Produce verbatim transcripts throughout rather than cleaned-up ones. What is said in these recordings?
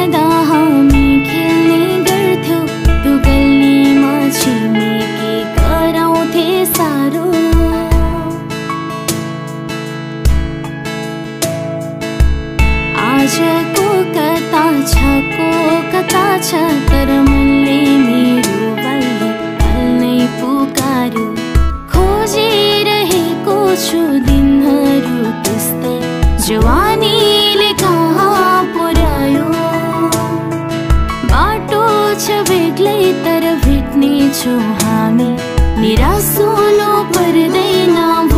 सदा हामी खेल्ने गर्थ्यौ त्यो गल्लीमा छिमेकी कराउँथे सारो। आजको कता छ को कता छ तर मनले मेरो बल्ली नै पुकार्यो। खोजिरहेको छु दिनहरू त्यस्तै जवानीले कहाँ पुर्यायो। बाटो छ बेग्लै तर भेट्ने छौँ हामी निराश हुनु पर्दैन भो।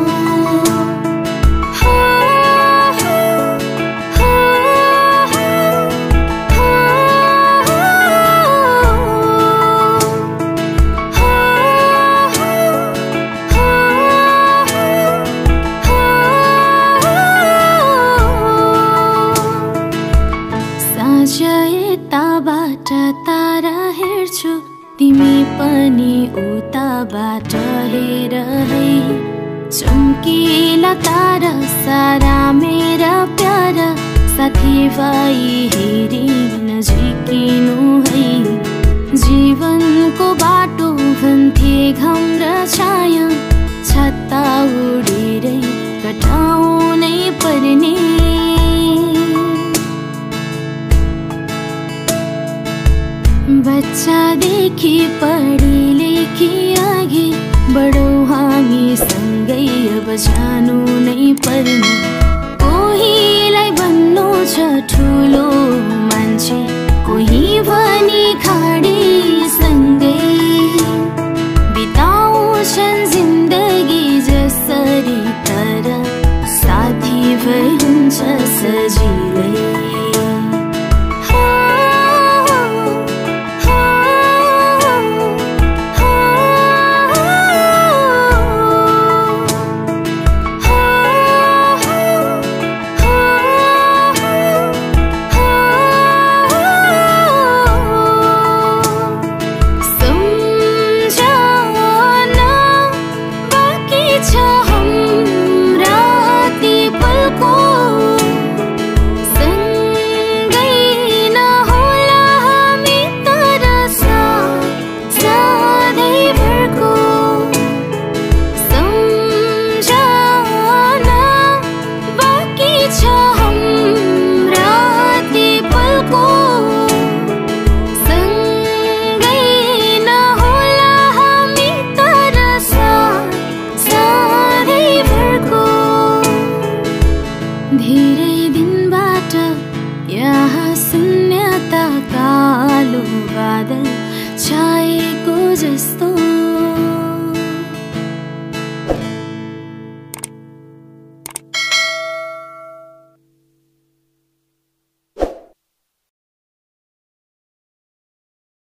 यताबाट तारा हेर्छु तिमी पनि उताबाट हेर है। चम्किला तारा सारा मेरा प्यारा साथीभाइ हेरी नजिकिनु है। जीवनको बाटो भन्थे घाम र छाया छत्ता उडेरै कटाउनै पर्ने। बच्चादेखि पढी लेखी अघि बढौँ हामी सँगै अब जानु नै पर्ने। कोहीलाई भन्नु छ ठुलो मान्छे कोही भनी खाडी सँगै बिताउँछन् जिन्दगी जसरी तर साथी भई हुन्छ सजिलै। धेरै दिनबाट यहाँ शून्यता कालो बादल छाएको जस्तो